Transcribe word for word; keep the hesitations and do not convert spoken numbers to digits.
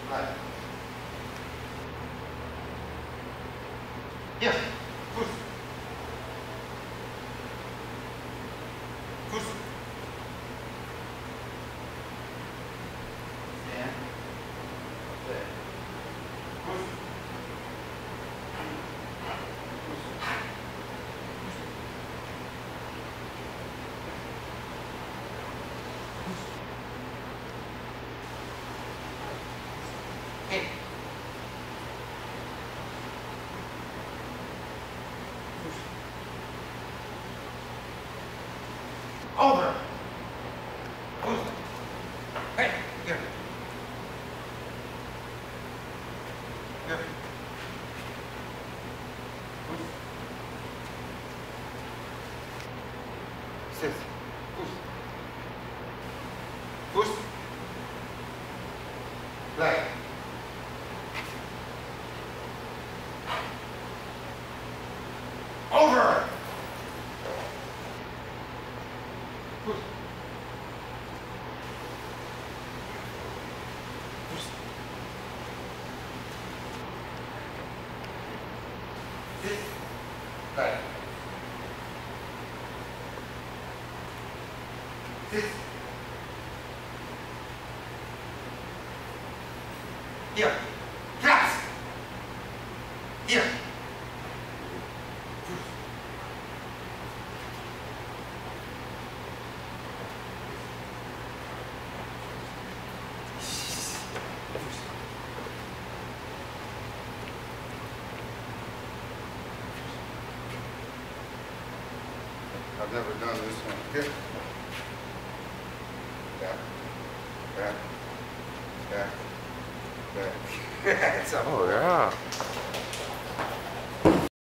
Right. Here. Push. Push. Stand. There. Push. Hey. Push. Over. Push. Hey, here. Here. Push. Sit. Push. Push. Like. Over. Push. Push. Sit. Like. Sit. Here. Claps. Here. Push. I've never done this one. Here. Back. Back. Back. Back. It's a Oh, yeah.